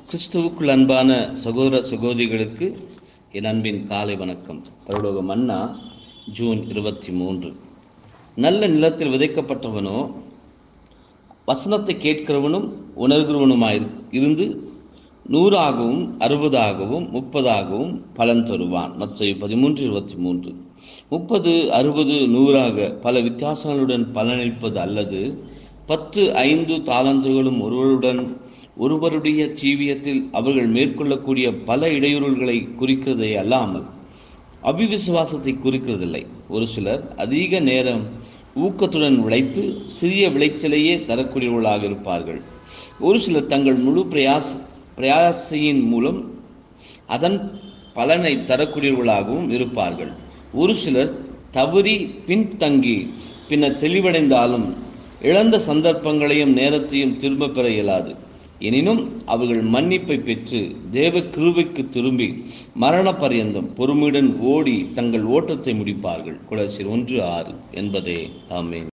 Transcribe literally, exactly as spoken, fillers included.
கிறிஸ்துவுக்குள் அன்பான சகோதர சகோதரிகளுக்கு என் அன்பின் காலை வணக்கம். பரலோக மன்னா ஜூன் இருபத்தி மூன்று. நல்ல நிலத்தில் விதைக்கப்பட்டவனோ வசனத்தை கேட்கிறவனும் உணர்கிறவனுமாய் இருந்து நூறாகவும் அறுபதாகவும் முப்பதாகவும் பலன் தருவான். மத்தேயு பதிமூன்று இருபத்தி மூன்று. முப்பது அறுபது நூறாக பல வித்தியாசங்களுடன் பலனளிப்பது அல்லது பத்து ஐந்து தாளந்துகளும் ஒருவருடன் ஒருவருடைய ஜீவியத்தில் அவர்கள் மேற்கொள்ளக்கூடிய பல இடையூறுகளை குறிக்கிறதே அல்லாமல் அவிவிசுவாசத்தை குறிக்கிறதில்லை. ஒரு சிலர் அதிக நேரம் ஊக்கத்துடன் உழைத்து சிறிய விளைச்சலையே தரக்கூடியவர்களாக இருப்பார்கள். ஒரு சிலர் தங்கள் முழு பிரயாச பிரயாசையின் மூலம் அதன் பலனை தரக்கூடியவர்களாகவும் இருப்பார்கள். ஒரு சிலர் தவறி பின்தங்கி பின்னர் தெளிவடைந்தாலும் இழந்த சந்தர்ப்பங்களையும் நேரத்தையும் திரும்ப பெற இயலாது. எனினும் அவர்கள் மன்னிப்பை பெற்று தேவ கிருபைக்கு திரும்பி மரண பரியந்தம் பொறுமையுடன் ஓடி தங்கள் ஓட்டத்தை முடிப்பார்கள். கொலோசியர் ஒன்று ஆறு என்பதே ஆமென்.